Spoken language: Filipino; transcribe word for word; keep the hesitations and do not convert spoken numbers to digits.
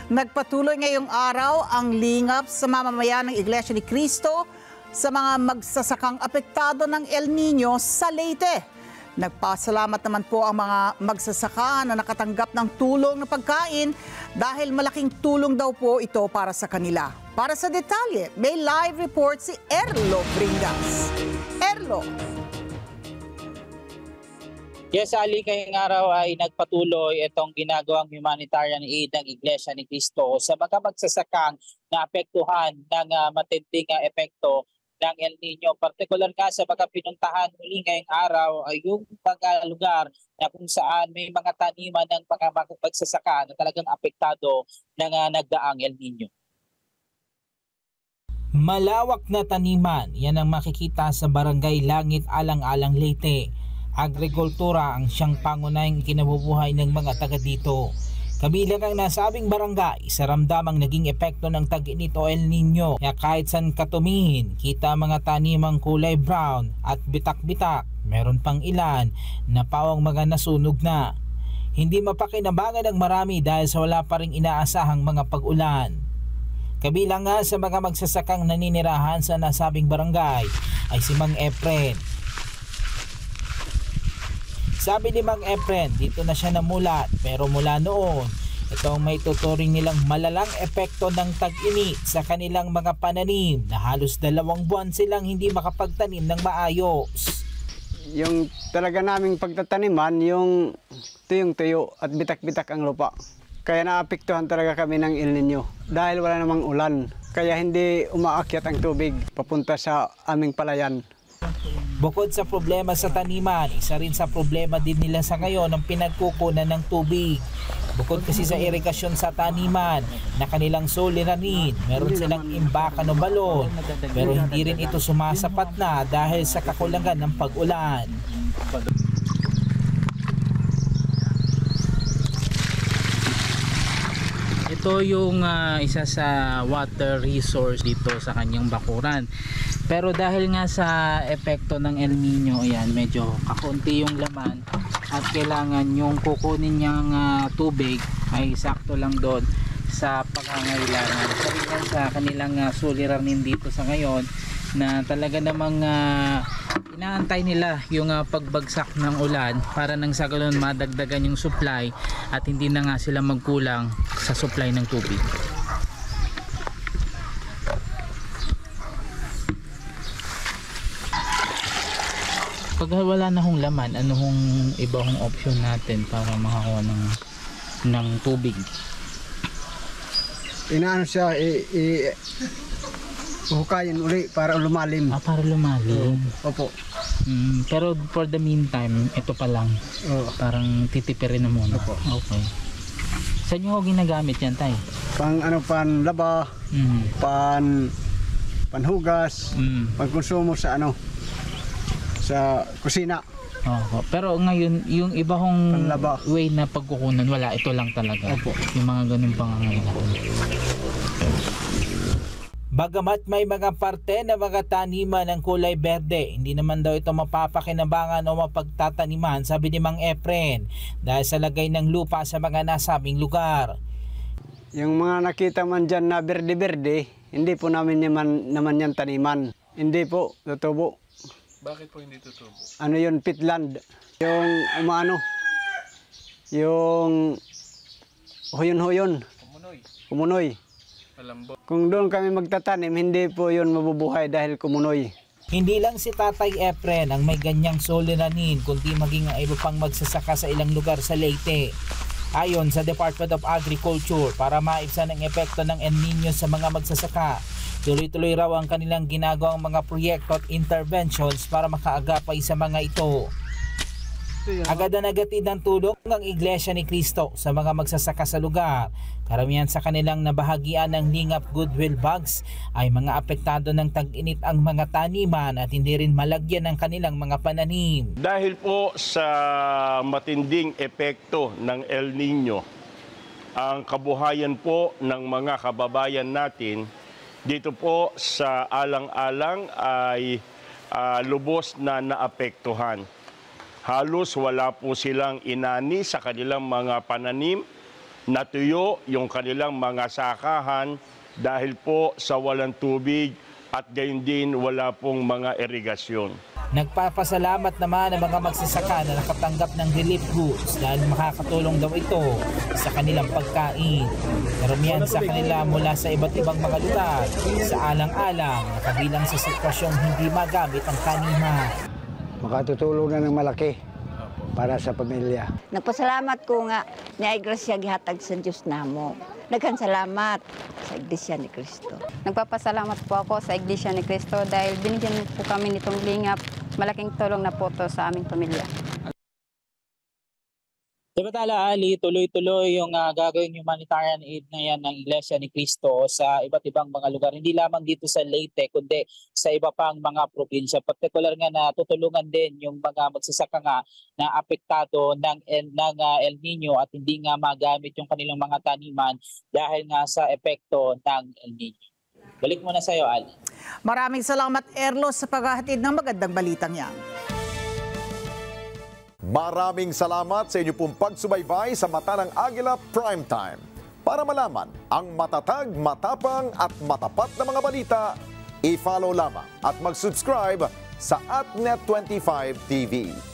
Nagpatuloy ngayong araw ang lingap sa mamamayan ng Iglesia ni Cristo sa mga magsasakang apektado ng El Nino sa Leyte. Nagpasalamat naman po ang mga magsasaka na nakatanggap ng tulong na pagkain dahil malaking tulong daw po ito para sa kanila. Para sa detalye, may live report si Erlo Bringas. Erlo. Yes, Ali, ngayong araw ay nagpatuloy itong ginagawang humanitarian aid ng Iglesia ni Cristo sa mga magsasakang naapektuhan ng uh, matinding uh, epekto ng El Nino. Partikular nga sa mga pinuntahan muli ngayong araw ay yung mga lugar na kung saan may mga taniman ng mga magsasaka na talagang apektado ng uh, nagdaang El Nino. Malawak na taniman, yan ang makikita sa Barangay Langit, Alang-Alang, Leyte. Agrikultura ang siyang pangunahing kinabubuhay ng mga taga dito. Kabilang ang nasabing barangay, sa ramdamang naging epekto ng tag-init o El Nino. Kaya kahit saan katumihin, kita mga tanimang kulay brown at bitak-bitak. Meron pang ilan na pawang mga nasunog na. Hindi mapakinabangan ng marami dahil sa wala pa ring inaasahang mga pag-ulan. Kabilang nga sa mga magsasakang naninirahan sa nasabing barangay ay si Mang Efren. Sabi ni Mang Efren, dito na siya namulat, pero mula noon, ito ang may tuturing nilang malalang epekto ng tag-init sa kanilang mga pananim na halos dalawang buwan silang hindi makapagtanim ng maayos. Yung talaga naming pagtataniman, yung tuyong-tuyo at bitak-bitak ang lupa. Kaya naapektuhan talaga kami ng El Nino dahil wala namang ulan. Kaya hindi umaakyat ang tubig papunta sa aming palayan. Bukod sa problema sa taniman, isa rin sa problema din nila sa ngayon ang pinagkukunan ng tubig. Bukod kasi sa irigasyon sa taniman na kanilang suliranin, meron silang imbakan o balon, pero hindi rin ito sumasapat na dahil sa kakulangan ng pag-ulan. Ito yung uh, isa sa water resource dito sa kanyang bakuran. Pero dahil nga sa epekto ng El Nino, ayan, medyo kakunti yung laman at kailangan yung kukunin niyang uh, tubig ay sakto lang doon sa pangangailangan. Sabihin sa kanilang uh, suliranin dito sa ngayon na talaga namang uh, inaantay nila yung uh, pagbagsak ng ulan para nang sa ganun madagdagan yung supply at hindi na nga sila magkulang sa supply ng tubig. Pag wala na hong laman, ano hong iba hong option natin para makakuha ng, ng tubig? Inaano siya, i, i, hukayin uli para lumalim. Ah, para lumalim. Uh, opo. Mm, pero for the meantime, ito pa lang. Uh, Parang titipirin na muna. Opo. Okay. Saan nyo ho ginagamit yan, tay? Pang ano, pan laba, Mm. pan panhugas, Mm. pangkonsumo sa ano, sa kusina. Opo. Pero ngayon, yung iba hong Panlaba. way na pagkukunan, wala. Ito lang talaga. Opo. Yung mga ganun pangangailangan. Bagamat may mga parte na mga taniman ng kulay berde, hindi naman daw ito mapapakinabangan o mapagtataniman, sabi ni Mang Efren, dahil sa lagay ng lupa sa mga nasabing lugar. Yung mga nakita man dyan na berde-berde, hindi po namin naman, naman yan taniman. Hindi po, tutubo. Bakit po hindi tutubo? Ano yun, pitland. Yung umano, yung huyon-huyon, Kumunoy. kumunoy. Malambot. Kung doon kami magtatanim, hindi po yun mabubuhay dahil kumunoy. Hindi lang si Tatay Efren ang may ganyang suliranin, kundi maging ang iba pang magsasaka sa ilang lugar sa Leyte. Ayon sa Department of Agriculture, para maibsan ang epekto ng El Nino sa mga magsasaka, tuloy-tuloy raw ang kanilang ginagawang mga proyekto at interventions para makaagapay sa mga ito. Agad na nagatid ng tulong ng Iglesia ni Cristo sa mga magsasaka sa lugar. Karamihan sa kanilang nabahagian ng Lingap Goodwill Bags ay mga apektado ng tag-init ang mga taniman at hindi rin malagyan ng kanilang mga pananim. Dahil po sa matinding epekto ng El Nino, ang kabuhayan po ng mga kababayan natin dito po sa Alang-Alang ay uh, lubos na naapektuhan. Halos wala po silang inani sa kanilang mga pananim natuyo yung kanilang mga sakahan dahil po sa walang tubig at gayon din wala pong mga irigasyon. Nagpapasalamat naman ang mga magsasaka na nakatanggap ng relief goods dahil makakatulong daw ito sa kanilang pagkain. Karamihan sa kanila mula sa iba't ibang mga lugar sa alang-alang na kabilang sa sitwasyong hindi magamit ang taniman. Makatutulong na ng malaki para sa pamilya. Nagpasalamat ko nga ni ay grasya gihatag sa Diyos namo. Daghan salamat sa Iglesia ni Cristo. Nagpapasalamat po ako sa Iglesia ni Cristo dahil binigyan po kami nitong lingap. Malaking tulong na po to sa aming pamilya. Samantala, Ali, tuloy-tuloy yung uh, gagawing humanitarian aid na yan ng Iglesia ni Cristo sa iba't ibang mga lugar. Hindi lamang dito sa Leyte, kundi sa iba pang mga probinsya. Partikular nga na tutulungan din yung mga magsasaka nga na apektado ng, El, ng uh, El Nino at hindi nga magamit yung kanilang mga taniman dahil nga sa epekto ng El Nino. Balik muna sa iyo, Ali. Maraming salamat, Erlos, sa paghahatid ng magandang balitang yan. Maraming salamat sa inyo pong pagsubaybay sa Mata ng Agila Primetime. Para malaman ang matatag, matapang at matapat na mga balita, i-follow lamang at mag-subscribe sa AtNet twenty-five T V.